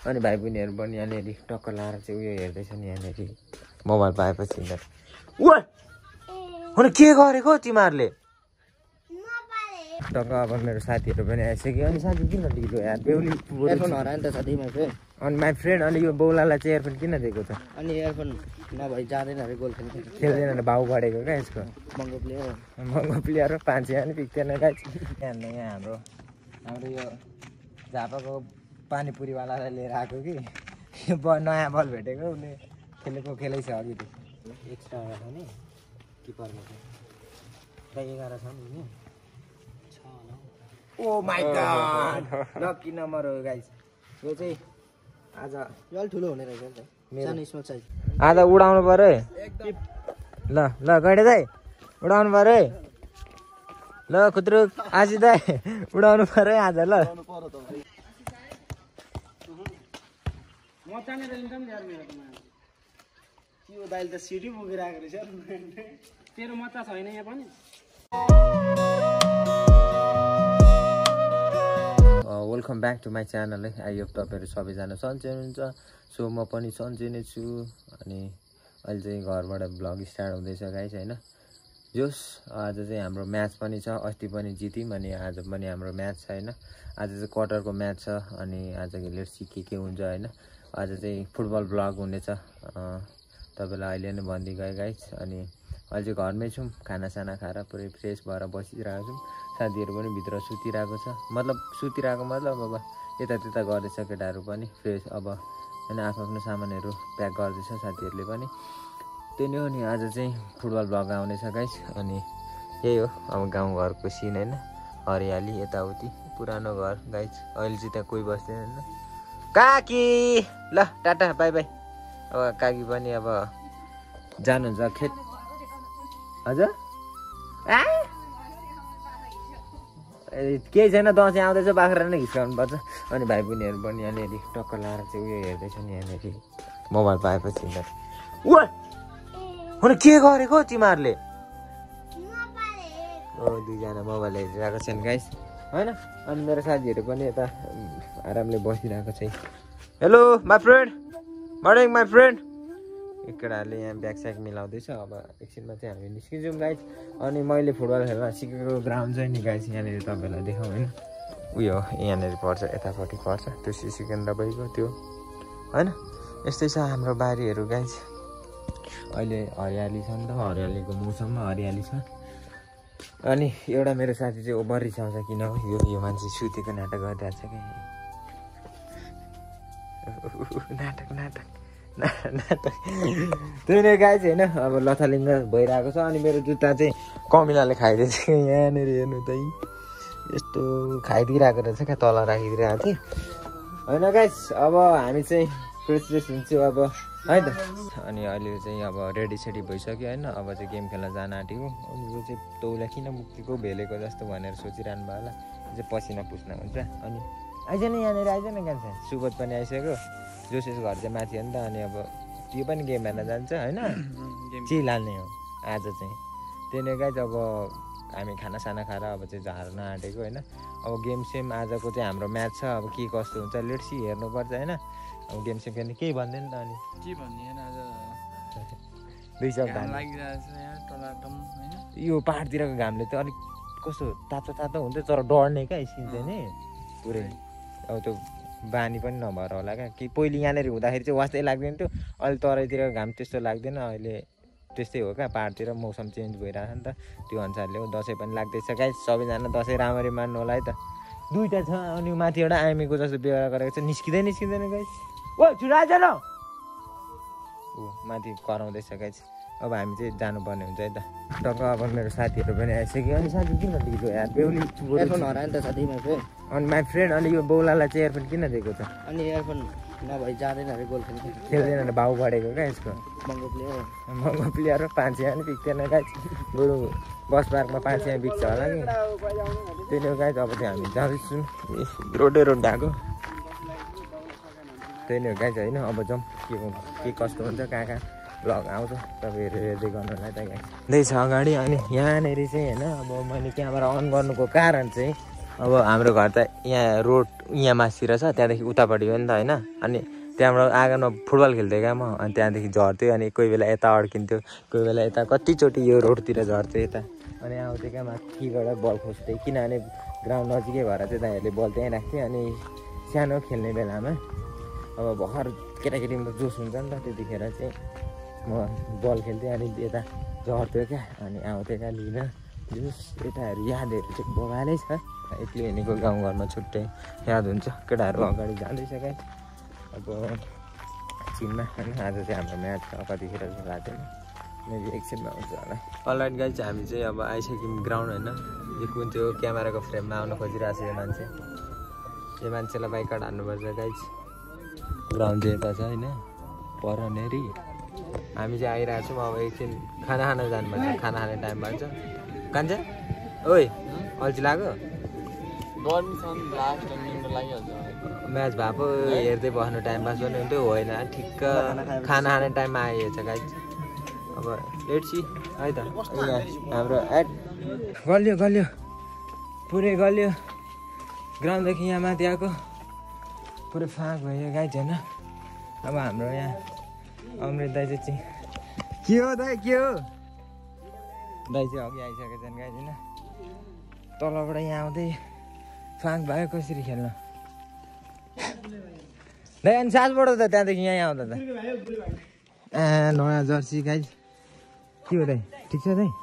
अनि भाइ बहिनीहरू पनि यहाँनिर टक्क लाएर चाहिँ उयो हेर्दैछन् यहाँनिर मोबाइल पाएपछि हुन के गरेको तिमीहरूले टक्क अब मेरो साथीहरू पनि आइसक्यो अनि साथी किन ढिलो यार बेहुली एयरफोन हरायो नि त साथी माइ फ्रेन्ड अनि माई फ्रेन्ड अनि यो बौलालाई चाहिँ एयरफोन किन दिएको छ अनि एयरफोन नभए जाँदैन अरे गोल खेल्दैन भने भाउ बढेको क्या यसको महँगो प्लेयर हो 5 पनि पिक्दैन गाइस यहाँ हाम्रो यो झापाको पानीपुरीवालालाई लिएर आएको कि नयाँ बल भेटेको उसले खेलेको खेलै छ अघि एक्स्ट्रा नि किपरमा चाहिँ 11 छ नि oh my god lucky number हो गाइस यो चाहिँ आज अलि ठुलो हुने रहेछ नि त सानो स्मल साइज आज उडाउनु पर्यो ल ल गडे दाइ उडाउनु पर्यो ल खुत्रो आजी दाइ उडाउनु पर्यो आज ल यो दाइले त सिटी बोकिरहेको रहेछ तेरो मच्चा छैन यहाँ पनि welcome back to my channel है आई होप तपाईँहरू सबैजना सन्चै हुनुहुन्छ सो म पनि सन्चै नै छु अनि अहिले चाहिँ घरबाट भ्लग स्टार्ट हुँदैछ गाइस होइन जोस् आज चाहिँ हाम्रो म्याच पनि छ अस्ति पनि जित्यौँ अनि आज पनि हाम्रो म्याच छ होइन आज चाहिँ क्वार्टरको म्याच छ अनि आज लेट्स सी के हुन्छ होइन आज चाहिँ फुटबल भ्लग हुनेछ तपाईँलाई अहिले नै भनिदिइ गएँ गाइस अनि अहिले चाहिँ घरमै छौँ खानासाना खाएर पुरै फ्रेस भएर बसिरहेको छौँ साथीहरू पनि भित्र सुतिरहेको छ मतलब सुतिरहेको मतलब अब यतात्यता गर्दैछ केटाहरू पनि फ्रेस अब होइन आफ्नो सामानहरू प्याक गर्दैछ साथीहरूले पनि त्यही नै हो नि आज चाहिँ फुटबल भ्लग आउनेछ गाइस अनि यही हो अब गाउँघरको सिन होइन हरियाली यताउति पुरानो घर गाइस अहिले चाहिँ त्यहाँ कोही बस्दैन होइन काकी ल टाटा बाई बाई अब काकी पनि अब जानुहुन्छ खेत हजुर केही छैन दसैँ आउँदैछ बाख्रा नै घिस्काउनु पर्छ अनि भाइ बहिनीहरू पनि यहाँनिर टक्क लाएर चाहिँ उयो हेर्दैछन् यहाँनिर मोबाइल पाएपछि हुन के गरेको तिमीहरूले दुईजना मोबाइल हेरिरहेको छन् गाइस होइन अनि मेरो साथीहरू पनि यता आरामले बसिरहेको छ hello my friend morning my friend केटाहरूले यहाँ ब्याग स्याग मिलाउँदैछ अब एकछिनमा चाहिँ हामी निस्किन्छौँ गाइस अनि मैले फुटबल खेल्न सिकेको ग्राउन्ड चाहिँ नि गाइस यहाँनिर तपाईँलाई देखाउँ होइन उयो यहाँनिर पर्छ यतापट्टि पर्छ त्यो सिसी केन्द्र भइगयो त्यो होइन यस्तै छ हाम्रो बारीहरू गाइस अहिले हरियाली छ नि त हरियालीको मौसममा हरियाली छ अनि एउटा मेरो साथी चाहिँ ओभर रिसाउँछ किन हो यो मान्छे सुतेको नाटक गरिरहेको छ कि नाटक त्यही नै गाई चाहिँ होइन अब लथालिङ्ग भइरहेको छ अनि मेरो जुत्ता चाहिँ कमिलाले खाइदिएछ यहाँनिर हेर्नु त यस्तो खाइदिइरहेको रहेछ क्या तल राखिदिइरहेको थिएँ होइन गाइस अब हामी चाहिँ फ्रेस हुन्छौँ अब है त अनि अहिले चाहिँ अब रेडी सेडी भइसक्यो होइन अब चाहिँ गेम खेल्न जान आँटेको अनि यो चाहिँ तौला किन मुक्तिको भेलेको जस्तो भनेर सोचिरहनु भयो होला चाहिँ पसिना पुस्ना हुन्छ अनि आइज न यहाँनिर आइज न गान्छ सुबोध पनि आइसक्यो जोसेस घर चाहिँ माथि हो नि त अनि अब त्यो पनि गेम हेर्न जान्छ होइन चिल हाल्ने हो आज चाहिँ त्यही नै गाइस अब हामी खानासाना खाएर अब चाहिँ झार्न आँटेको होइन अब गेम सेम आजको चाहिँ हाम्रो म्याच छ अब के कस्तो हुन्छ लेट्सी हेर्नुपर्छ होइन अब गेम सेम खेल्ने केही भन्दैन त अनि के भन्ने आज दुई शब्द यो पाहाडतिरको घामले चाहिँ अलिक कस्तो तातो तातो हुन्छ तर डढ्ने क्या स्किन चाहिँ नि पुरै अब त्यो बानी पनि नभएर होला क्या कि पहिले यहाँनिर हुँदाखेरि चाहिँ वास्तै लाग्दैन थियो अहिले तराईतिर घाम त्यस्तो लाग्दैन अहिले त्यस्तै हो क्या पाहाडतिर मौसम चेन्ज भइरहेको छ नि त त्यो अनुसारले हो दसैँ पनि लाग्दैछ गाइस सबैजना दसैँ राम्ररी मान्नु होला है त दुईवटा छ अनि माथि एउटा आमीको जस्तो व्यवहार गरेको छ निस्किँदैन गाइस ओ छिराज न ऊ माथि कराउँदैछ गाइस अब हामी चाहिँ जानुपर्ने हुन्छ है त टक्क अब मेरो साथीहरू पनि आइसक्यो अनि साथी किन ढिलो यार बेहुली एयरफोन हरायो नि त साथी माइ फ्रेन्ड अनि माई फ्रेन्ड अनि यो बौलालाई चाहिँ एयरफोन किन दिएको छ अनि एयरफोन नभए जाँदैन अरे गोल खेल्दैन भने भाउ बढेको क्या यसको महँगो प्लेयर हो 5 पनि पिक्दैन गाइस बरु बस पार्कमा 5 बिक्छ होला कि त्यही नै गाइस अब चाहिँ हामी जाँदैछौँ रोड गएको त्यही नै हो गाइस होइन अब जाउँ के कस्तो हुन्छ कहाँ भ्लग आउँछ तपाईँहरू हेर्दै गर्नुलाई त गाइस छ अगाडि अनि यहाँनिर चाहिँ होइन अब मैले क्यामेरा अन गर्नुको कारण चाहिँ अब हाम्रो घर त यहाँ रोड यहाँ मासतिर छ, त्यहाँदेखि उतापट्टि हो नि त होइन। अनि त्यहाँबाट आँगनमा फुटबल खेल्थेँ क्या म, अनि त्यहाँदेखि झर्थ्यो, अनि कोही बेला यता अड्किन्थ्यो, कोही बेला यता कतिचोटि यो रोडतिर झर्थ्यो यता। अनि आउँथ्यो क्या माथिबाट बल खोज्थेँ, किनभने ग्राउन्ड नजिकै भएर चाहिँ दाइहरूले बल त्यहीँ राख्थेँ। अनि सानो खेल्ने बेलामा अब भर्खर केटाकेटीमा जोस हुन्छ नि त, त्यतिखेर चाहिँ म बल खेल्थेँ, अनि यता झर्थ्यो क्या, अनि आउँथेँ क्या लिन जुस। यताहरू यादहरू चाहिँ बगालै छ, एक्लै हिँडेको गाउँघरमा छुट्टै याद हुन्छ। केटाहरू अगाडि जाँदैछ क्या अब चिनमा होइन। आज चाहिँ हाम्रो म्याच छ, कतिखेर चाहिँ भएको थिएन, मेबी एकछिनमा आउँछ होला। अलराइट गाइज, हामी चाहिँ अब आइसक्यौँ ग्राउन्ड होइन। यो कुन त्यो क्यामेराको फ्रेममा आउनु खोजिरहेको छ यो मान्छे, यो मान्छेलाई बाइक कार्ड हान्नुपर्छ गाइज। ग्राउन्ड चाहिँ यता छ होइन, परनेरी। हामी चाहिँ आइरहेको छौँ, अब एकछिन खाना खान जानुपर्छ, खाना खाने टाइम भन्छ। कान्छ ओइ अल्छी लाग्यो, म्याच भएको हेर्दै बस्नु टाइम पास पनि हुन्थ्यो, होइन ठिक्क खाना खाने टाइममा आइएछ गाइज। अब लेट्स सी है त। यहाँ हाम्रो एड गल्यो पुरै गल्यो, ग्राउन्डदेखि यहाँ माथि आएको पुरै फाँक भयो गाइज होइन। अब हाम्रो यहाँ अमृत दाइ चाहिँ के हो दाइ, के हो दाइ चाहिँ अघि आइसकेको छन् गाइज होइन। तलबाट यहाँ आउँदै फाँक भयो, कसरी खेल्न दाइ? अनि सासबाट त त्यहाँदेखि यहाँ आउँदा त नयाँ जर्सी गाइज। के हो दाइ, ठिक छ दाइ?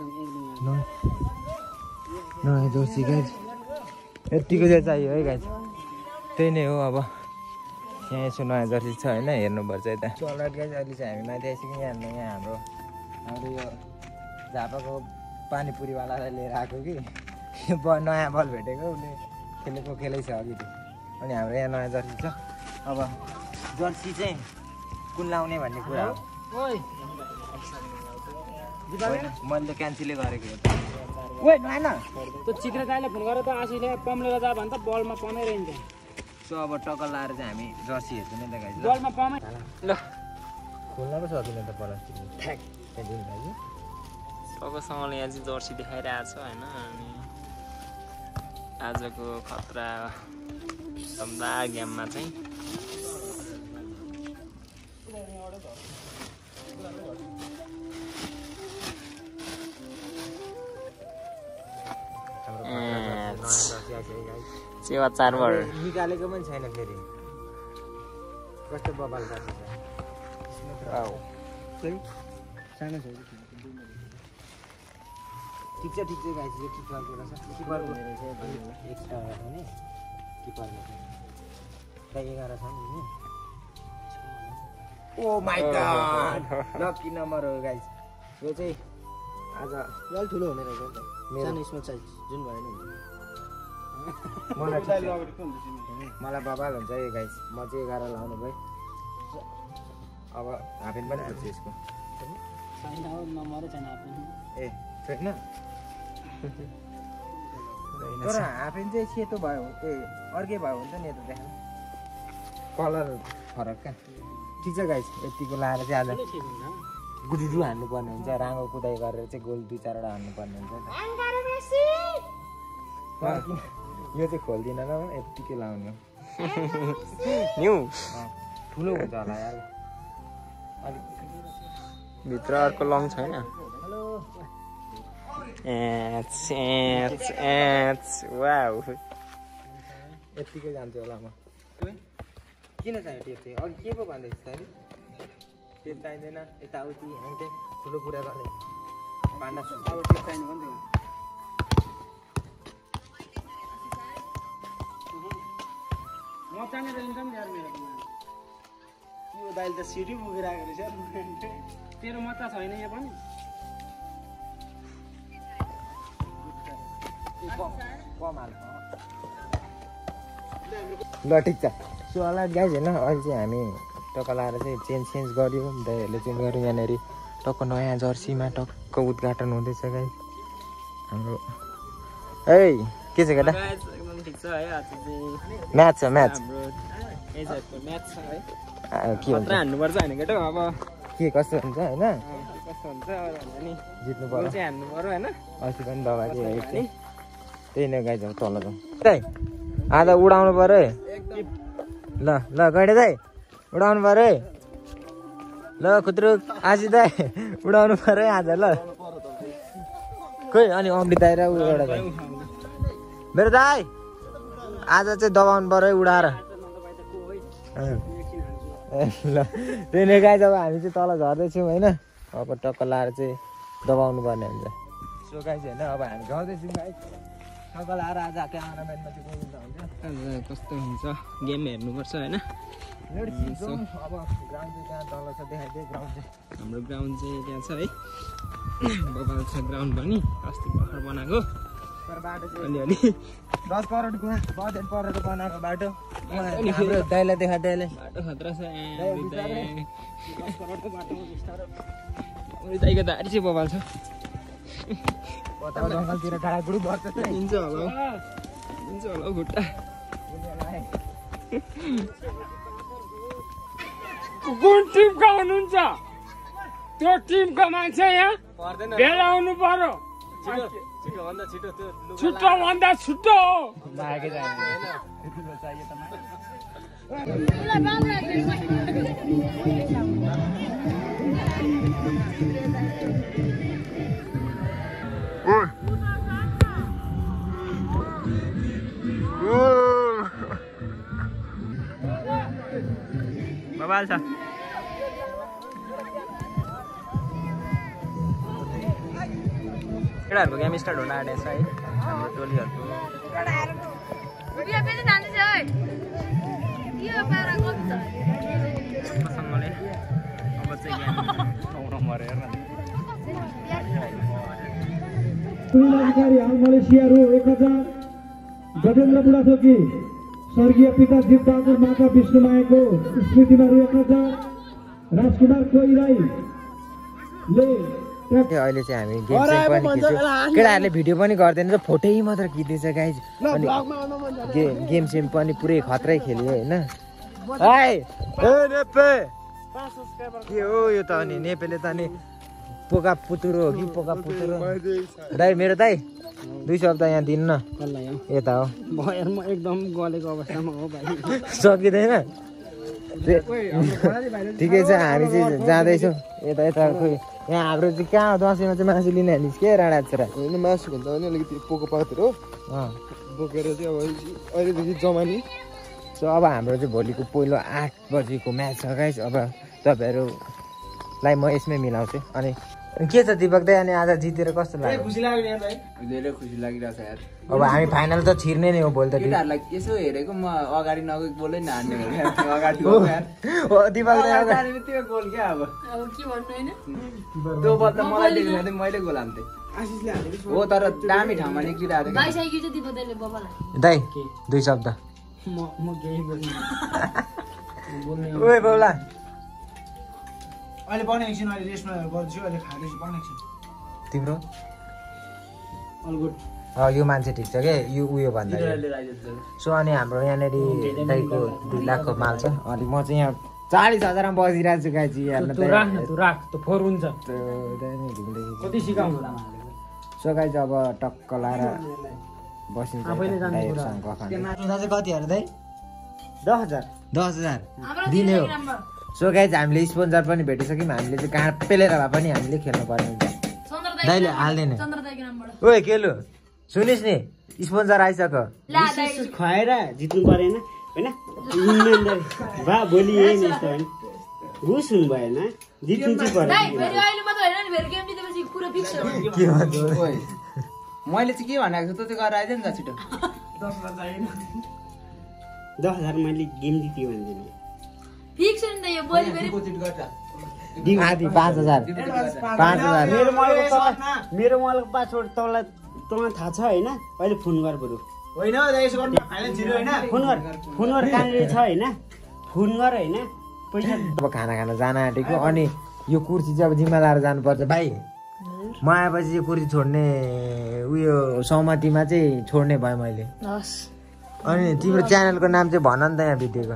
नयाँ जर्सी गाइज, यतिको चाहिँ चाहियो है गाइज। त्यही नै हो, अब यहाँ यसो नयाँ जर्सी छ होइन, हेर्नुपर्छ यता। अलराइट गाइज, अहिले चाहिँ हामी माथि आइसक्यौँ। यहाँ हाम्रो यो झापाको पानीपुरीवालालाई लिएर आएको कि नयाँ बल भेटेको, उसले खेलेको खेलै छ अघि। अनि हाम्रो यहाँ नयाँ जर्सी छ। अब जर्सी चाहिँ कुन लाउने भन्ने कुरा हो, मैले क्यान्सलै गरेको हो। ओइ नआएन त्यो चिक्रे दाइले फोन गरेर त आशीले पम्प लिएर जा भन्छ, बलमा पमै रहन्छ। सो अब टक्कर लाएर चाहिँ हामी जर्सी हेर्छौँ नि त गाइज। बलमा पमै ल खोल्न पो सकिन त प्लास्टिक सबैसँगले यहाँ चाहिँ जर्सी देखाइरहेको छ होइन। अनि आजको खतरा सम्दा गेममा चाहिँ सेवा चारबाट निकालेको पनि छैन फेरि, कस्तो बबाल गर्छ सानो छ। ठिक छ गाइज, यो किपरको रहेछ, किपरको एक्स्ट्रा भने किपरको त्यहाँ 11 छ नि। Oh my god, lucky number हो गाइज। यो चाहिँ आज अलि ठुलो हुने रहेछ सानो स्मल साइज जुन भयो नि। मलाई बबाल हुन्छ यो गाइज। म चाहिँ 11 लाउनु भयो। अब हाफेन पनि हाल्छु यसको। नम्बरै छैन हाफेन। ए छैन, तर हाफेन चाहिँ सेतो भयो, ए अर्कै भयो हुन्छ नि, यता देखा कलर फरक क्या। ठिक छ गाइज, यतिको लाएर चाहिँ आज गुडुडु हान्नुपर्ने हुन्छ, राँगो कुदाइ गरेर चाहिँ गोल 2-4वटा हान्नुपर्ने हुन्छ। यो चाहिँ खोल्दिनँ ल, यत्तिकै लाउनु न्यू ठुलो हुन्छ होला यार। अलिक भित्र अर्को लङ छैन। वाउ, यत्तिकै जान्छु होला म। किन चाहियो टेप चाहिँ? अघि के पो भन्दैछ त? टेप चाहिँदैन, यताउति ह्याङट्याङ ठुलो कुरा गर्ने भान्डा अब टेप चाहिने हो नि त। म चाहिने रहन्छ नि यार मेरो। यो दाइले त सिडी पुगेर आएको रहेछ यार। तेरो मत छैन यहाँ पनि। ल ठिक छ। सो अलराइट गाइज होइन, अहिले चाहिँ हामी टक्क लाएर चाहिँ चेन्ज गऱ्यौँ, दाइहरूले चेन्ज गऱ्यौँ। यहाँनिर टक्क नयाँ जर्सीमा टक्क उद्घाटन हुँदैछ गाइज हाम्रो। ए के छ केटा? एकदम ठिक छ है। आज चाहिँ म्याच छ, म्याच हाम्रो एजको म्याच छ है। के हुन्छ, खतरा हान्नुपर्छ होइन केटा? अब के कस्तो हुन्छ होइन, कस्तो हुन्छ नि, जित्नु गोल पर्यो। चाहिँ हान्नु पर्यो होइन। अस्ति पनि दबाई चाहिँ त्यही नै गाइज अब तल जाउँ आज उडाउनु पर्यो है ल ल गैडे दाइ उडाउनु पर्यो है ल खुत्रो आशी दाइ उडाउनु पर्यो है आज ल खोइ अनि अग्ली दाइ र उयो एउटा दाइ मेरो दाइ आज चाहिँ दबाउनु पर्यो है उडाएर ल त्यही नै गाइज अब हामी चाहिँ तल झर्दैछौँ होइन अब टक्क लाएर चाहिँ दबाउनु पर्ने हुन्छ सो गाइज होइन अब हामी झर्दैछौँ गाइज टक्क लाएर आज क्यामेराम्यानमा चाहिँ बोल्नु हुन्छ कस्तो हुन्छ गेम हेर्नुपर्छ होइन अब ग्राउन्ड चाहिँ कहाँ तल छ देखाइदिए ग्राउन्ड चाहिँ हाम्रो ग्राउन्ड चाहिँ त्यहाँ छ है बबाल छ ग्राउन्ड पनि अस्ति भर्खर बनाएको तर बाटो चाहिँ अलिअलि 10 करोडको बजेट परेर बनाएको बाटो हाम्रो दाइलाई देखाइदिएले बाटो खतरा छ दाइको दारी चाहिँ बबाल छ जङ्गलतिर डाँडाबुडी बस्छ हिँड्छ होला हौ खुट्टा कुन टिमका हुनुहुन्छ त्यो टिमको मान्छे यहाँ भेला आउनु पर्यो छिटो भन्दा छिटो बबाल छ केटाहरूको गेम स्टार्ट हुन आँटेको छ है हाम्रो टोलीहरूको सँगले अब चाहिँ अधिकारी हाल मलेसिया रु 1000 गजेन्द्र बुढाथोकी स्वर्गीय पिता जीवबहादुर माता विष्णुमायाको स्मृतिमा रु 1000 राजकुमार कोइराईले अहिले चाहिँ हामी गेम चाहिँ पनि खिच्छौँ केटाहरूले भिडियो पनि गर्दैन र फोटै मात्र खिच्दैछ गाइज अनि गेम सेम पनि पुरै खतरै खेल्यो होइन के हो यो त अनि नेपेले त अनि पोका पुतुरो हो कि पोका पुतुरो दाइ मेरो दाइ 2 शब्द यहाँ दिन्न यता हो भएर म एकदम गलेको अवस्थामा हो भाइ सकिँदैन ठिकै छ हामी चाहिँ जाँदैछौँ यता यता खोइ यहाँ हाम्रो चाहिँ कहाँ दसैँमा चाहिँ मासु लिन हालिस् के राडा छोरा होइन मासु भन्दा पनि अलिकति पोको पातहरू हो बोकेर चाहिँ अब अहिलेदेखि जमानी सो अब हाम्रो चाहिँ भोलिको पहिलो 8 बजीको म्याच छ गाइस अब तपाईँहरूलाई म यसमै मिलाउँछु अनि के छ दिपक दाइ अनि आज जितेर कस्तो लाग्यो खुसी लाग्यो यार भाइ धेरै खुसी लागिरहेको छ यार अब हामी फाइनल त छिर्ने नै हो भोलि त केटाहरूलाई यसो हेरेको म अगाडि नगएको बोलै न हान्ने अगाडि गएको यार हो दिपक दाइ त्यो गोल क्या अब के भन्नु हैन त्यो बल त मलाई दिएको थिएँ मैले गोल हान्थेँ आशिषले हालेको हो तर दामी ठाउँमा निक्लिरहेको थियो गाइसकेको चाहिँ दिपदेले बबालाई दाइ 2 शब्द म केही बोल्नु ओए बौला अहिले पनि एकछिन अहिले रेस्टमा गर्छु अहिले खाँदैछु पनि एकछिन तिम्रो अल गुड यो मान्छे ठिक छ के यो उयो भन्दा सो अनि हाम्रो यहाँनिर दाइको 2 लाखको माल छ अनि म चाहिँ यहाँ 40,000 मा बसिरहेको छु गाइजी हेर्न तँ राख न तँ राख तँ फोर हुन्छ कति सिकाउँछ सो गाइज अब टक्क लाएर बसिन्छ चाहिँ कति अरे दाइ 10,000 दिने हो सो गाइज हामीले स्पोन्सर पनि भेटिसक्यौँ हामीले चाहिँ काँड पेलेर भए पनि हामीले खेल्नु पर्ने हुन्छ दाइले हाल्दैन ओए केलु सुनिस् नि स्पोन्सर आइसक्यो खुवाएर जित्नु परेन होइन इमानदारी बा भोलि यही नै यस्तो होइन घुस हुनु भएन जित्नु चाहिँ परेन के भन्छ मैले चाहिँ के भनेको छु त्यो चाहिँ गरेर आइदियो नि त छिटो 10,000 मैले गेम जित्यो भनिदिनु फिक्स हो नि त यो बोली फेरि आधी 5,000 मेरो मोबाइलको पासवर्ड तँलाई थाहा छ होइन अहिले फोन गर बरु होइन फोन गर कहाँनिर छ होइन फोन गर होइन पैसा अब खाना खान जान आँटेको अनि यो कुर्सी चाहिँ अब जिम्मा लाएर जानुपर्छ भाइ म आएपछि यो कुर्सी छोड्ने उयो सहमतिमा चाहिँ छोड्ने भयो मैले अनि तिम्रो च्यानलको नाम चाहिँ भन नि त यहाँ भिडियोको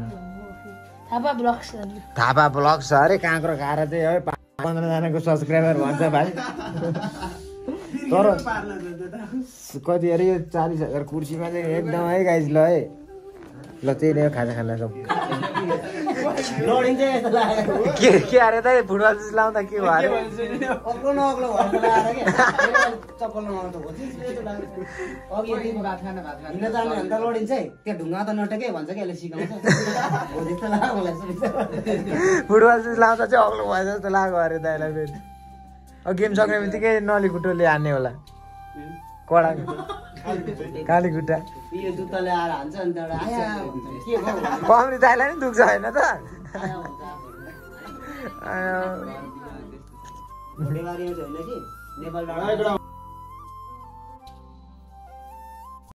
थापा ब्लग्स अरे काँक्रो खाएर चाहिँ है 15 जनाको सब्सक्राइबर भन्छ भाइ तर पार्न त्यो त कति अरे यो 40,000 कुर्सीमा चाहिँ एकदम है गाइज ल है ल त्यही नै हो खाजा खाना सब लडिन्छ यस्तो लाग्यो के अरे त फुटबल जुस लाउँदा के भयो अरे अग्लो नअग्लो भएर लगाएर के चप्पल नआउँदा हो त्यस्तो लाग्छ अघि यदि भात खान हिँड्न जाने भने त लडिन्छ है त्यो ढुङ्गा त नटेकै भन्छ कि यसले सिकाउँछ हो त्यस्तो लाग्यो मलाई फुटबल जुस लाउँदा चाहिँ अग्लो भयो जस्तो लाग्यो अरे दाइलाई फेरि अब गेम सक्ने बित्तिकै नली खुट्टोले हान्ने होला कडा काली खुट्टा यो जुत्ताले आएर हान्छ अनि त्यहाँबाट आया भन्छ के भयो कम्री दाइलाई नि दुख्छ होइन त आया भन्छ भोटेबारीमा चाहिँ होइन कि नेपाल डाँडा